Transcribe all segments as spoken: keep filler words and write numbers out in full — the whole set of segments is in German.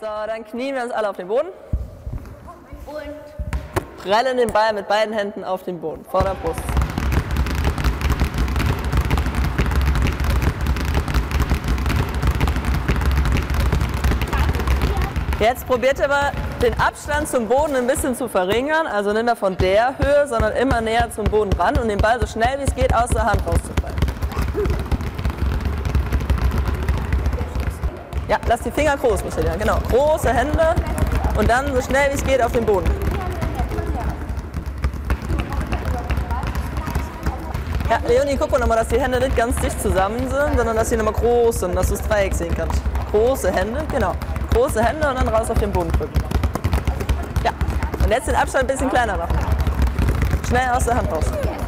So, dann knien wir uns alle auf den Boden. Und Prellen den Ball mit beiden Händen auf den Boden, vor der Brust. Jetzt probiert ihr mal den Abstand zum Boden ein bisschen zu verringern, also nicht mehr von der Höhe, sondern immer näher zum Boden ran und den Ball so schnell wie es geht aus der Hand rauszufallen. Ja, lass die Finger groß, Michelina, genau. Große Hände und dann so schnell wie es geht auf den Boden. Ja, Leonie, guck mal nochmal, dass die Hände nicht ganz dicht zusammen sind, sondern dass sie nochmal groß sind, dass du das Dreieck sehen kannst. Große Hände, genau. Große Hände und dann raus auf den Boden drücken. Ja, und jetzt den Abstand ein bisschen kleiner machen. Schnell aus der Hand raus.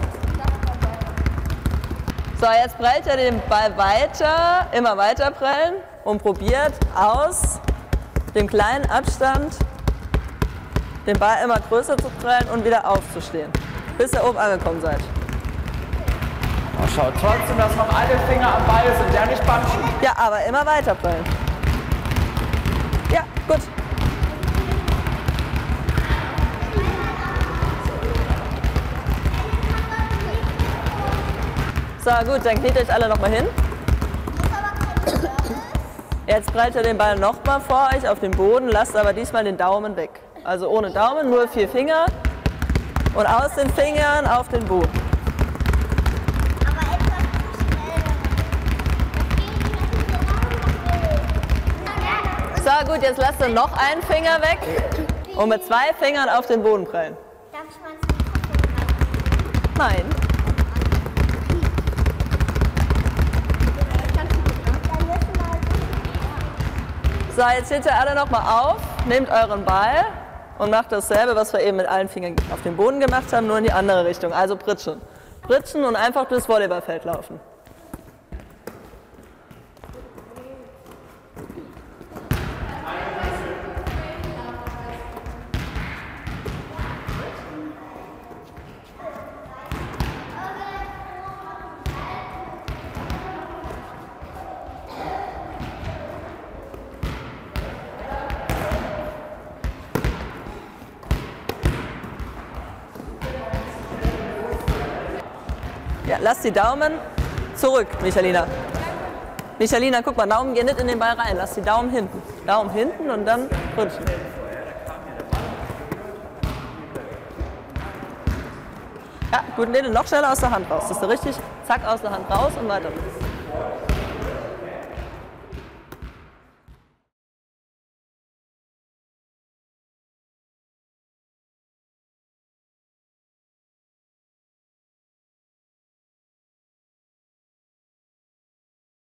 So, jetzt prellt ihr den Ball weiter, immer weiter prellen und probiert aus dem kleinen Abstand den Ball immer größer zu prellen und wieder aufzustehen, bis ihr oben angekommen seid. Oh, schaut trotzdem, dass noch alle Finger am Ball sind, ja nicht banschen. Ja, aber immer weiter prellen. Ja, gut. So, gut, dann kniet euch alle nochmal hin. Jetzt prellt ihr den Ball nochmal vor euch auf den Boden, lasst aber diesmal den Daumen weg. Also ohne Daumen, nur vier Finger und aus den Fingern auf den Boden. So, gut, jetzt lasst ihr noch einen Finger weg und mit zwei Fingern auf den Boden prellen. darf ich mal ins Mikrofon rein? Nein. So, jetzt steht ihr alle nochmal auf, nehmt euren Ball und macht dasselbe, was wir eben mit allen Fingern auf den Boden gemacht haben, nur in die andere Richtung. Also pritschen. Pritschen und einfach durchs Volleyballfeld laufen. Ja, lass die Daumen zurück, Michelina. Michelina, guck mal, Daumen gehen nicht in den Ball rein. Lass die Daumen hinten. Daumen hinten und dann rutschen. Ja, gut, nee, noch schneller aus der Hand raus. Das ist richtig. Zack, aus der Hand raus und weiter.